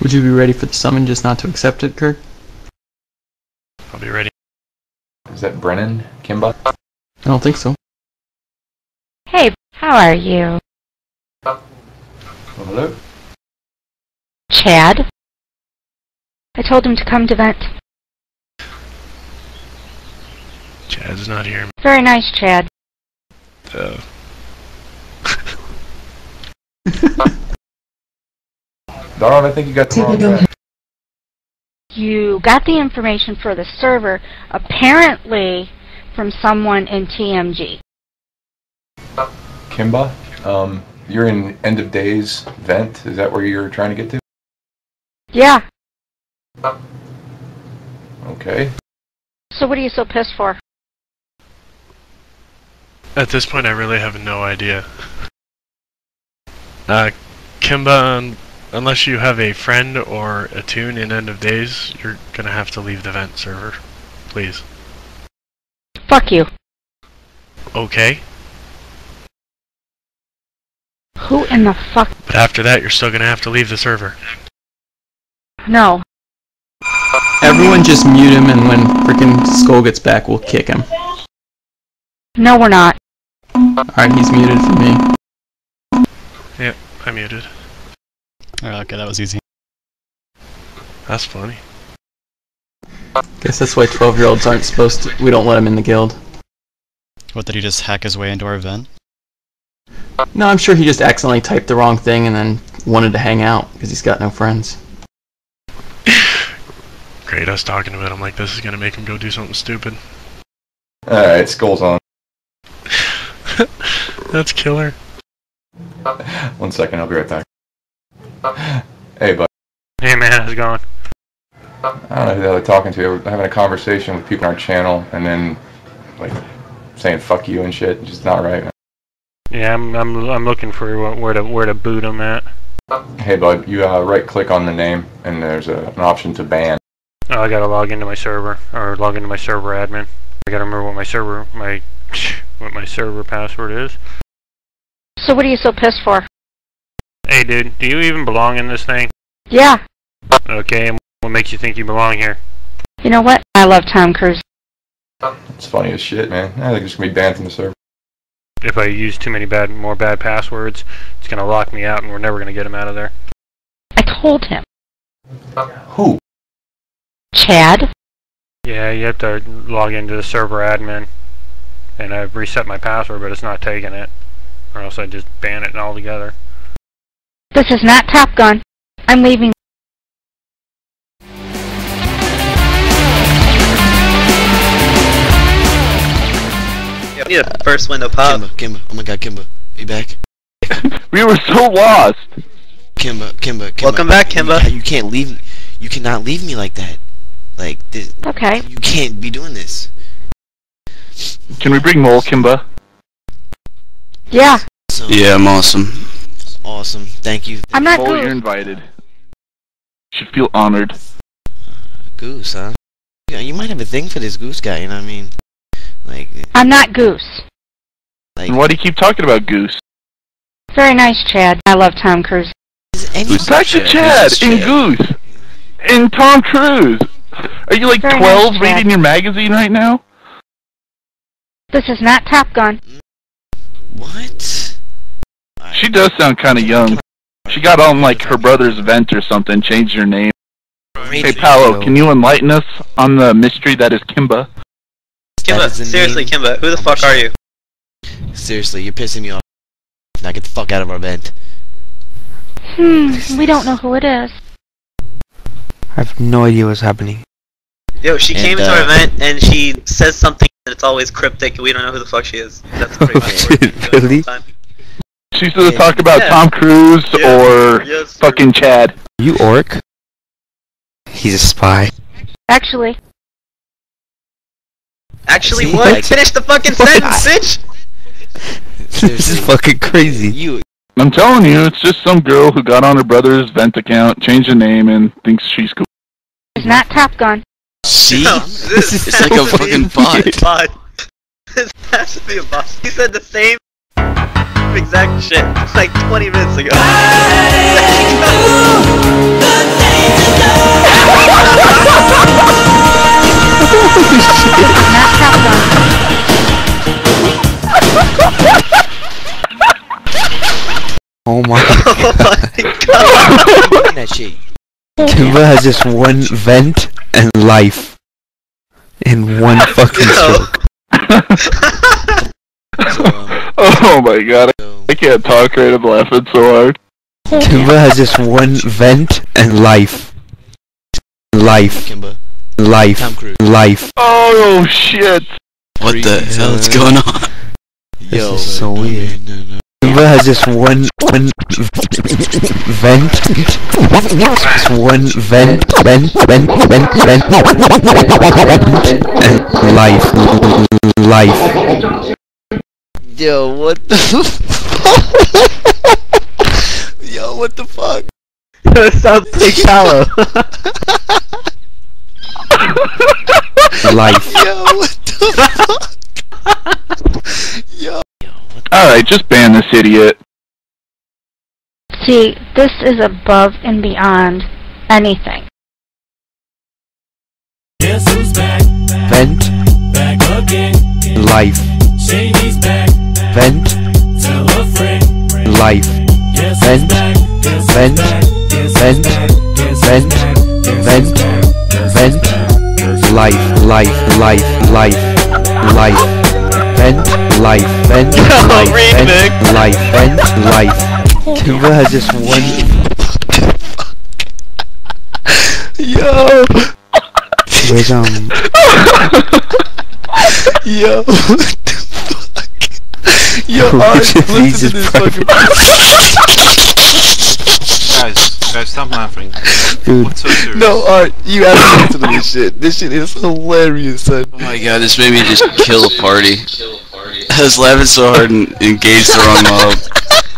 Would you be ready for the summon, just not to accept it, Kirk? I'll be ready. Is that Brennan? Kimba? I don't think so. Hey, how are you? Oh, hello? Chad? I told him to come to vent. Chad's not here. Very nice, Chad. Donald, I think you got the wrong guy. You got the information for the server, apparently from someone in TMG. Kimba? You're in End of Days vent? Is that where you're trying to get to? Yeah. Okay. So what are you so pissed for? At this point, I really have no idea. Kimba, unless you have a friend or a tune in End of Days, you're gonna have to leave the vent server. Please. Fuck you. Okay. Who in the fuck? But after that, you're still gonna have to leave the server. No. Everyone just mute him, and when frickin' Skull gets back, we'll kick him. No, we're not. Alright, he's muted for me. Yep, I muted. Okay, that was easy. That's funny. Guess that's why 12-year-olds aren't supposed to... We don't let him in the guild. What, did he just hack his way into our event? No, I'm sure he just accidentally typed the wrong thing and then wanted to hang out, because he's got no friends. Great, I was talking to him. I'm like, this is gonna make him go do something stupid. Alright, Skull's on. That's killer. 1 second, I'll be right back. Hey, bud. Hey man, how's it going? I don't know who the hell they're talking to. We're having a conversation with people on our channel, and then, like, saying fuck you and shit. Just not right, man. Yeah, I'm looking for where to boot him at. Hey, bud, you right-click on the name, and there's an option to ban. Oh, I gotta log into my server, or log into my server admin. I gotta remember what my server password is. So what are you so pissed for? Hey dude, do you even belong in this thing? Yeah. Okay, and what makes you think you belong here? You know what? I love Tom Cruise. It's funny as shit, man. I think it's gonna be banned from the server. If I use too many more bad passwords, it's gonna lock me out and we're never gonna get him out of there. I told him. Who? Chad? Yeah, you have to log into the server admin. And I've reset my password, but it's not taking it. Or else I just ban it altogether. This is not Top Gun. I'm leaving. We need a first window pop. Kimba, oh my god, Kimba, you back? We were so lost! Kimba. Welcome back, Kimba. You can't leave, you cannot leave me like that. Like, this, Okay. you can't be doing this. Can we bring Mole, Kimba? Yeah. So, Yeah, I'm awesome. awesome, thank you. I'm not Mole, Goose. you're invited. You should feel honored. Goose, huh? Yeah, you might have a thing for this Goose guy, you know what I mean? Like, I'm not Goose. And why do you keep talking about Goose? Very nice, Chad. I love Tom Cruise. It's actually Chad in Goose! In Tom Cruise! Are you like Very 12 nice, Chad. reading your magazine right now? This is not Top Gun. What? She does sound kinda young. She got on like her brother's event or something, changed her name. Hey Paolo, can you enlighten us on the mystery that is Kimba? Kimba, seriously, Kimba, who the fuck are you? Seriously, you're pissing me off. Now get the fuck out of our event. We don't know who it is. I have no idea what's happening. Yo, she came into our event and she says something and it's always cryptic and we don't know who the fuck she is. That's pretty much what we're doing all the time. She's gonna talk about Yeah. Tom Cruise or Yes, fucking Chad. You orc? He's a spy. Actually. Actually, See, what? like- Finish the fucking sentence, bitch! This is fucking crazy. You, I'm telling you, it's just some girl who got on her brother's vent account, changed the name, and thinks she's cool. It's not Top Gun. see? No, It's like a has to be fucking bot. bot. This has to be a bot. He said the same exact shit like 20 minutes ago. Oh my God. That shit. Kimba has just one vent and life in one fucking stroke. Oh my god, I can't talk right, I'm laughing so hard. Kimba has just one vent and life. Life. Kimba. Life. Tom Cruise. Life. Oh shit! What the hell is going on? This is so weird. Kimba has just one vent. Just one vent and life. Yo, what the Yo, what the fuck? That sounds like shallow. Life. Yo, what the fuck? Yo. Alright, just ban this idiot. See, this is above and beyond anything. Guess who's back? Vent. Back again. Life. Shady's back. Vent. Tell a friend. Life. Guess Vent. who's back? Guess Vent. who's back? Guess Vent. who's back? Guess Vent. who's back? Vent. Vent. Life. Vent. Life. Vent. Life. Vent. Life. Kimba has just one. Yo. Where's Yo, what the fuck? Yo, Art, listen to this fucking Guys, stop laughing. Dude. What's so serious? No, Art, you have to listen to this shit. This shit is hilarious, son. Oh my god, this made me just kill a party. I was laughing so hard and engaged the wrong mob.